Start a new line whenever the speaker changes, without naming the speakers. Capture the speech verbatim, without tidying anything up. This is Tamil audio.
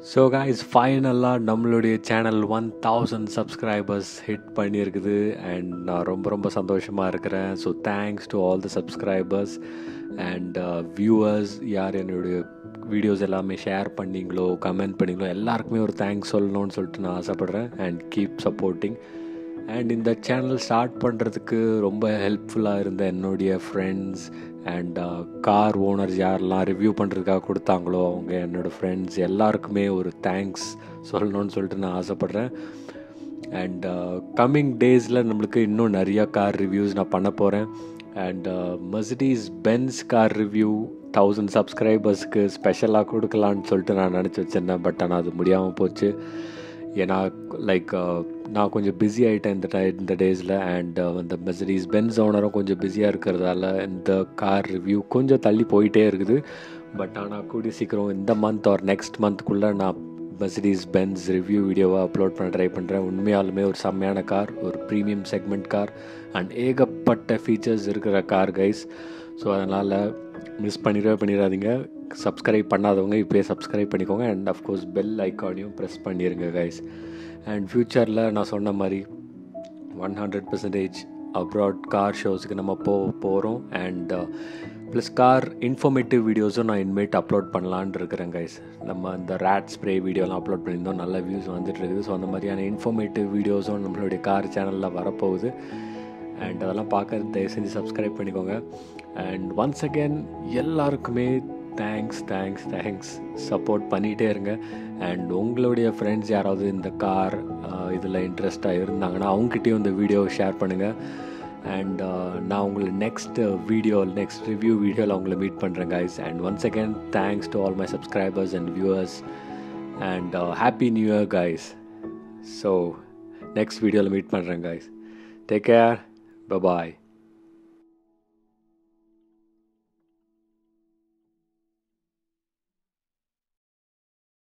ஸோ கைஸ் ஃபைனலாக நம்மளுடைய channel one thousand subscribers hit பண்ணியிருக்குது அண்ட் நான் ரொம்ப ரொம்ப சந்தோஷமாக இருக்கிறேன். So thanks to all the subscribers and viewers, யார் என்னுடைய வீடியோஸ் எல்லாமே ஷேர் பண்ணிங்களோ கமெண்ட் பண்ணிங்களோ எல்லாருக்குமே ஒரு தேங்க்ஸ் சொல்லணும்னு சொல்லிட்டு நான் ஆசைப்பட்றேன். And keep supporting. அண்ட் இந்த சேனல் ஸ்டார்ட் பண்ணுறதுக்கு ரொம்ப ஹெல்ப்ஃபுல்லாக இருந்த என்னுடைய ஃப்ரெண்ட்ஸ் அண்ட் கார் ஓனர்ஸ் யாரெல்லாம் ரிவ்யூ பண்ணுறதுக்காக கொடுத்தாங்களோ அவங்க என்னோடய ஃப்ரெண்ட்ஸ் எல்லாருக்குமே ஒரு தேங்க்ஸ் சொல்லணும்னு சொல்லிட்டு நான் ஆசைப்பட்றேன். அண்ட் கம்மிங் டேஸில் நம்மளுக்கு இன்னும் நிறையா கார் ரிவ்யூஸ் நான் பண்ண போகிறேன். And Mercedes Benz car review thousand சப்ஸ்கிரைபர்ஸ்க்கு ஸ்பெஷலாக கொடுக்கலான்னு சொல்லிட்டு நான் நினச்சி வச்சிருந்தேன். பட் ஆனால் அது முடியாமல் போச்சு. ஏன்னா லைக் நான் கொஞ்சம் பிஸி ஆகிட்டேன் இந்த டை இந்த டேஸில். அண்ட் அந்த மெர்சிடிஸ் பென்ஸ் ஓனரும் கொஞ்சம் பிஸியாக இருக்கிறதால இந்த கார் ரிவ்யூ கொஞ்சம் தள்ளி போயிட்டே இருக்குது. பட் ஆனால் கூடிய சீக்கிரம் இந்த மந்த் ஆர் நெக்ஸ்ட் மந்த்க்குள்ளே நான் மெர்சிடிஸ் பென்ஸ் ரிவ்யூ வீடியோவை அப்லோட் பண்ண ட்ரை பண்ணுறேன். உண்மையாலுமே ஒரு செம்மையான கார், ஒரு ப்ரீமியம் செக்மெண்ட் கார் அண்ட் ஏகப்பட்ட ஃபீச்சர்ஸ் இருக்கிற கார் கைஸ். ஸோ அதனால் மிஸ் பண்ணிடவே பண்ணிடாதீங்க. சப்ஸ்கிரைப் பண்ணாதவங்க இப்போயே சப்ஸ்கிரைப் பண்ணிக்கோங்க. அண்ட் அஃப்கோர்ஸ் பெல் ஐக்கானையும் ப்ரெஸ் பண்ணிடுங்க கைஸ். அண்ட் ஃப்யூச்சரில் நான் சொன்ன மாதிரி one hundred percentage abroad car ஷோஸுக்கு நம்ம போக போகிறோம். அண்ட் ப்ளஸ் கார் இன்ஃபர்மேட்டிவ் வீடியோஸும் நான் இனிமேட் அப்லோட் பண்ணலான் இருக்கிறேன் கைஸ். நம்ம இந்த ரேட் ஸ்ப்ரே வீடியோலாம் அப்லோட் பண்ணியிருந்தோம், நல்ல வியூஸ் வந்துட்டு இருக்குது. ஸோ அந்த மாதிரியான இன்ஃபர்மேட்டிவ் வீடியோஸும் நம்மளுடைய கார் சேனலில் வரப்போகுது. அண்ட் அதெல்லாம் பார்க்க தயவு செஞ்சு சப்ஸ்கிரைப் பண்ணிக்கோங்க. அண்ட் ஒன்ஸ் அகேன் எல்லாருக்குமே தேங்க்ஸ் தேங்க்ஸ் தேங்க்ஸ் சப்போர்ட் பண்ணிகிட்டே இருங்க. அண்ட் உங்களுடைய ஃப்ரெண்ட்ஸ் யாராவது இந்த கார் இதில் இன்ட்ரெஸ்டாக இருந்தாங்கன்னா அவங்ககிட்டயும் இந்த வீடியோவை ஷேர் பண்ணுங்கள். அண்ட் நான் உங்களை நெக்ஸ்ட் வீடியோ நெக்ஸ்ட் ரிவ்யூ வீடியோவில் அவங்கள மீட் பண்ணுறேன் guys. And once again thanks to all my subscribers and viewers and happy new year guys. So next வீடியோவில் மீட் பண்ணுறேன் கைஸ். Take care. Bye-bye.